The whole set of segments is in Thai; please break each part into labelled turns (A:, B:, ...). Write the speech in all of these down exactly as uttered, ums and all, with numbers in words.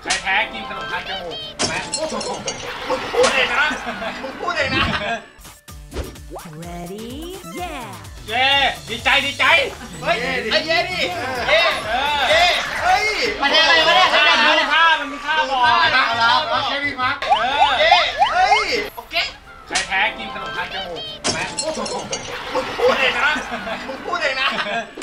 A: ใครแพ้กินขนมทางจมูกไหม
B: มึงพูดเองนะมึงพูดเองนะ
C: Ready yeah
A: เย้ดีใจดีใจ
B: เฮ้ยไอ้เย้ดิเย้
A: เออ
B: เย้เฮ้ย
D: มันอะไรวะเนี่ย
A: มันมีค่ามันมีค่าบอล
B: เอาละโอเคพี่พักเออเย้เฮ้ยโอเค
A: ใครแพ้กินขนมทางจมูกไหม
B: มึงพูดเองนะมึงพูดเองนะ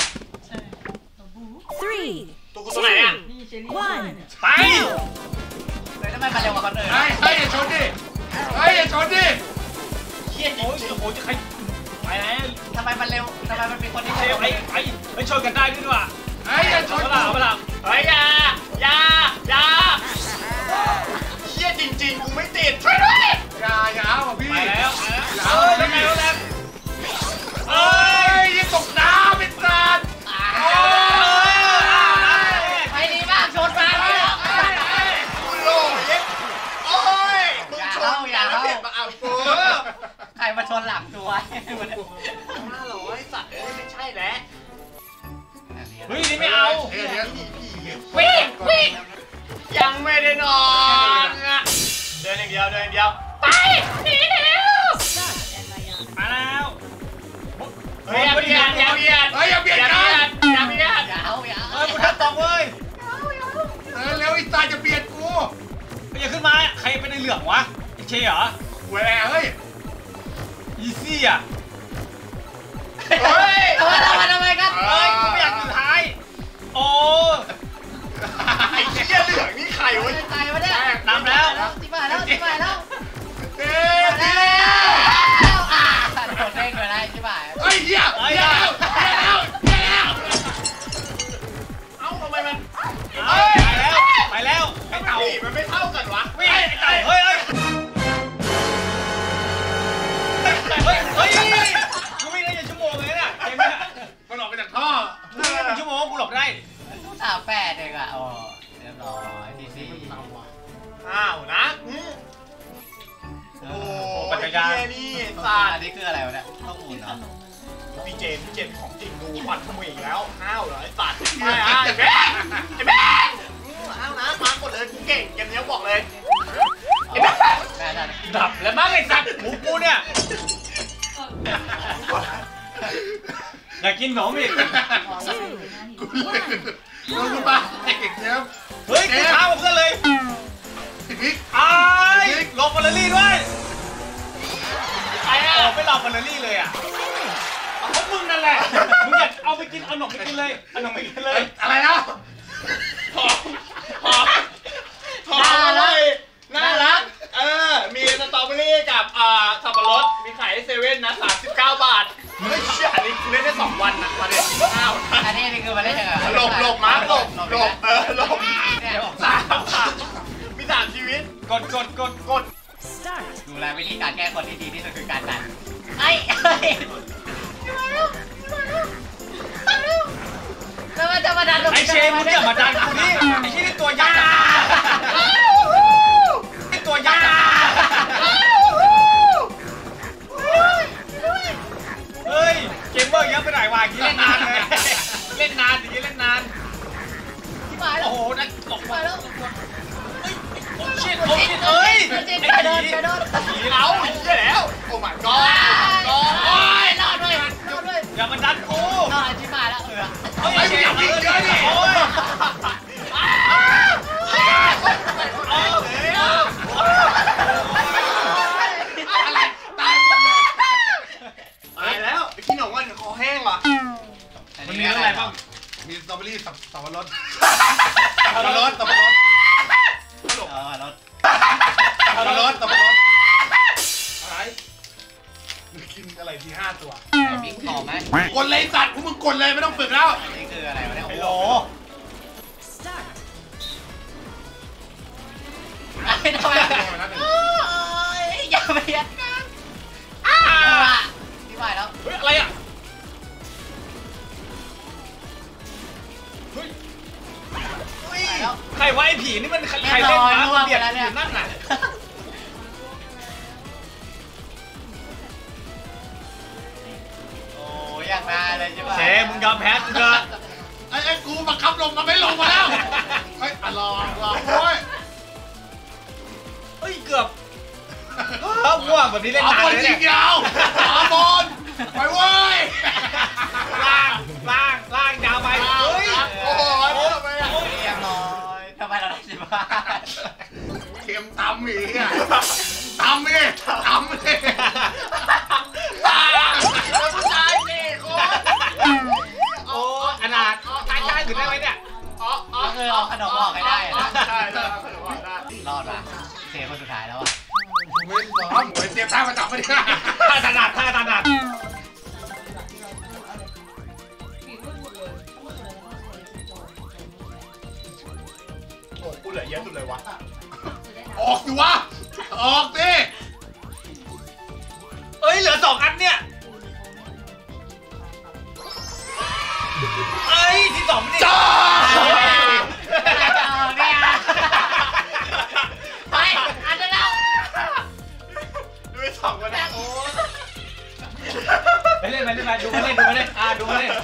C: three
B: ตัวกูตัวไหนอ่ะ
C: one
A: ไป
D: เลยทำไมมันเร็วกว่าคนอื่น
B: เฮ้ยเฮ้ยอย่าชนดิเฮ้ยอย่าชนดิ
D: เชี่ยจริ
A: โอ้
D: ง
A: ยโอ้โหจะใครไปแล้ว
D: ทำไมมันเร็วทำไมมันเป็นคนที่
A: ไป
D: เร็ว
A: ไปไปไปชนกันได้ด้วยว่ะ
B: เฮ้ยอย่าชน
A: เปล่าเปล่า
B: เฮ้ยอย่าอย่าอย่าเชี่ยจริงๆกูไม่ติดช่วยด้วยอย่าอย่าเอาพี่
A: ไปแล้ว
B: เฮ้ยยังไงวะแล้วเฮ้ยยังตกน้ำเป็นสัตว์โอ้ย
D: ไปดีมากชนมาเลย
B: กูโลยโอ้ยมึงชนอย่าแล้วเด็ดมาเอากู
D: ใครมาชนหลังตัว
B: ห้าร้อยสัตว์ไม่ใช่แล้ว
A: เฮ้ยนี่ไม่เอา
B: เฮ้ยเดี๋ยวพี่พี่
A: วิ่งวิ่ง
B: ยังไม่ได้นอนเดินอย่างเดียวเดินอย่างเดียวไปหนีเร็ว
A: มาแล้ว
B: เฮ้ยอย่าเบียดอย่าเบียดเฮ้ยอย่าเบียดอย่าเบียดอย่าเบียด
D: อย่าเอาอย่า
A: เออกูทับตองเว้ย
B: เออเร็วอีตาจะเบียดกู
A: อย่าขึ้นมาใครเป็นในเหลืองวะไอ้เชยเหรอ
B: แหวเฮ้ย
A: อีซี่อ่ะ
B: เฮ้ย
D: ทำไมทำไมทำไมครับ
A: เฮ้ยกูไม่อยากสุดท้ายโอ้
B: ไอ้เหี้ยเหลืองนี่ใครวะ
D: ตายวะเนี่ย
A: นำแล้ว
D: ที่บ้านแล้วที่บ้านแล้ว
B: เด้เด้
D: อ่าโดนเด้งไปได้ที่บ้าน
B: เฮ้ยเหี้ยเหี้ยแล้วเหี้ยแล้วเหี้ยแล้วเอ้าทำไมมัน
A: ไปแล้วไปแล้วไอ้เต่า
B: มันไม่เท่ากันวะ
A: วิ่งไอ้เต่าเฮ้ยเฮ้ยเฮ้ยเฮ้ยกูวิ่งได้ยังชั่วโมงเลยเนี่ยเห็นไหม
B: มันออกไปจากท่อ
A: กูวิ่งได้เป็นชั่วโมงกูหลบได้
D: สามแปดเองอ่ะโอ้เรียบร้อยทีสี่
B: อ้าวนะโอ้ยเหี้ยนี่สัต
D: อัน
B: ว์
D: นี้คืออะไรวะเนี่ยข้อมูลเนาะ
B: พี่เจมพี่เจมของจริงดูฟันขโมยอีกแล้วอ้าวเหรอไอ้สัตว์ไม่อ้าวไอ้แม่ไอ้แม่อ้าวนะมากดเลยกูเก่งเกมนี้บอกเลยไอ้แม่
D: แม่ท่าน
A: ดับแล้วมั้งไอ้สัตว์หมูกูเนี่ยอยากกินหนมอีก
B: กูเลยกูรู้ป่ะไอ้เก่งเนี้ย
A: เฮ้ยกูท้าเพื่อนเลย
B: พี่
A: ไอ้หลบฟอร์เรลลี่ด้วยใครอ่ะไม่หลบฟอร์เรลลี่เลยอ่ะเพราะมึงนั่นแหละมึงอยากเอาไปกินเอาหนมไปกินเลยเอาหนมไปกินเลย
B: อะไรนะหอมหอมหอมเลยน่ารักเออมีสตรอเบอรี่กับอ่าสับปะรดมีขายเซเว่นนะสามสิบเก้าบาทเฮ้ยเชี่ยอันนี้เล่นได้สองวันนะมาเด็ดข้าว
D: อันนี้นี่คือมาเล่นยังไง
B: หลบหลบมาหลบหลบเออหลบ
D: เนี่ย
B: สามสามมีสามชีวิต
A: กดกดกดกด
C: start
D: ดูแลวิธีการแก้คนที่ดีที่สุดคือการดันไอ้ไอ้แล้วมันจะมาดัน
A: ไอเชฟมึงอย่ามาดันกูนี่ไอเชฟนี่ตัวยักษ์นี่ตัวยักษ์เฮ้ยเกมเมอร์เยอะไปหน่อยวะกี้เล่นนานเลยเล่นนานอย่างนี้เล่นนาน
D: ที่มาแล้ว
A: โอ้โหนั่นตก
D: มาแล้ว
A: โอ้ชิตโอ้ชิตเอ้ย
D: กระโดดกระโดด
A: ผี
B: เอา
A: เอา
B: เหี้ยแล้วโอ้ my god
D: โอ้ยรอดด้วยรอดด้วย
A: อย่ามาดันกู
D: รอดที่มาแล้วเออ
A: เฮ้ยเชฟมึงเยอะดิโอ้ย
B: อะไรตายหมดเลยตายแล้วไปกินหนมวันคอแห้งว่ะ
A: มันมีอะไรบ้าง
B: มีสตรอเบอรี่สับสับปะรดสับปะรดสับปะรด
D: เออรถ
B: สับปะรดสับปะรดอะไรมึงกินอะไรที่ห้าตัว
D: บิ๊กคอไหม
B: กดเลยสัตว์พวกมึงกดเลยไม่ต้องฝึกแล้ว
D: นี่คืออะไรวะเนี่ย
A: ไฮ
D: โอ้
A: โล
D: โหไม่ทำไมอย่าไปยัดนะอ้าที่มาแล้ว
A: เฮ้ยอะไรอ่ะเฮ้ย
D: แล้ว
A: ใครวะไอ้ผีนี่มันใครเล่นนะมันเบียดอยู่นั่นน่ะ
D: โอ้ยอย่างนานเลยใช่ป่ะ
A: เชฟมึงยอมแพ้กูเถอะ
B: ไอ้ไอ้กูบังคับลงมาไม่ลงมาแล้วเฮ้ยอ่ะรอรอโอ้ย
A: ง่วงแบบนี้เล่นนานเลยเนี่ย
B: ยาวขอบอลไปเว้ย
A: ล่างล่างล่างยาวไปเฮ้ย
B: โอ้โหทำไมอ่ะ
D: เรียบร้อยทำไมเราได้สิบบาท
B: เค็มตำอีกอ่ะตำดิตำดิแล้วผู้ชายสี่คน
A: โอ้อนาถทานข้าวอยู่ได้ไหมเนี่ย
B: อ๋ออ๋อ
D: ก็คือเอาขนมออกให้ได้นะ
B: ใช่ใช่เอาขนมออกได้
D: รอดว่ะเสียคนสุดท้ายแล้วอ่ะ
B: ไม่ซ้อมเหมือนเตรียมท่ามาจับไม่ได้
A: ท่าถนัดท่าถนัด
B: โอ้กูเหลือเยอะสุดเลยวะออกสิวะออกสิ
A: เอ้ยเหลือสองอันเนี่ยเอ้ยที่สองนี่
B: จ้า
D: เนี่ยไปอันนั้นแล้ว
B: ดูสองคนนะโอ้
A: ไปเล่นไปเล่นไปดูมาเล่นดูมาเล่นอ่าดูมาเล่น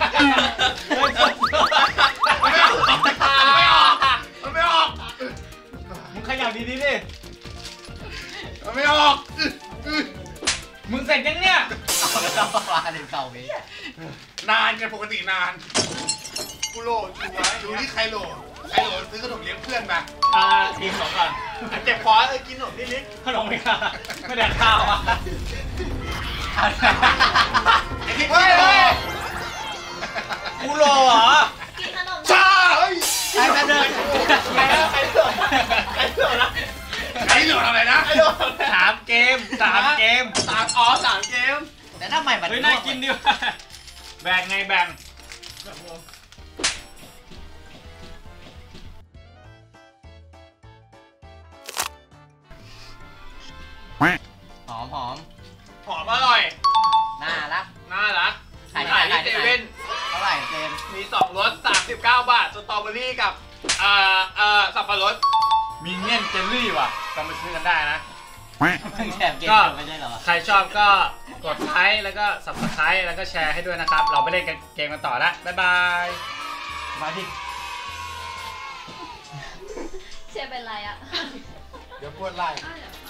B: ไม่ออกไม่ออกมันไม่ออก
A: มึงขยับดีๆดิ
B: มันไม่ออก
A: มึงเสร็จยังเนี่ย
D: เอาแล้วต้องมาถึงสองวิ
B: นานไงปกตินานกูโหลดดูไว้ดูที่ใครโหลดใครโหลดซื้อขนมเลี้ยงเพื่อนมา
A: อ่าทีมสองก่อน
B: เจ็บคอเออกินขนมนิดนิด
A: ขนมไม่ค่ะไม่แดกข้าวอ่ะ
B: ไอ้ที่เฮ้ยเฮ้ย
A: กูโลเหรอ
C: กินขนม
B: จ้าเฮ้ย
D: ไอ้แป๊บนึง
B: ใครนะใครโหลดใครโหลดนะใครโหลดอะไรนะใครโหลด
A: สามเกมสามเกม
B: สามอ๋อสามเกม
D: แต่ทำไมมัน
A: เฮ้ยน่ากินดิวะแบ่งไงแบ่ง
D: หอมหอม
B: หอมอร่อย
D: น่ารัก
B: น่ารัก
D: ขายที่
B: ขาย
D: ไหน
B: ที่เซเว่น
D: เท่าไหร่เจม
B: มีสองรสสามสิบเก้าบาท สตรอเบอรี่กับเอ่อเอ่อสับปะรด
A: มีเงี้ยนเจลลี่ว่ะก็ไปซื้อกันได้นะ
D: เพิ่งแถมเกมจบไม่ใช่เหรอ
A: ใครชอบก็กดไลค์แล้วก็ subscribe แล้วก็แชร์ให้ด้วยนะครับ เราไปเล่นเกมกันต่อละบ๊ายบาย
D: มาดิ
C: เชียร์เป็นไรอ่ะ
B: เดี๋ยวปวดไหล่
C: อ้าวเดี๋ยว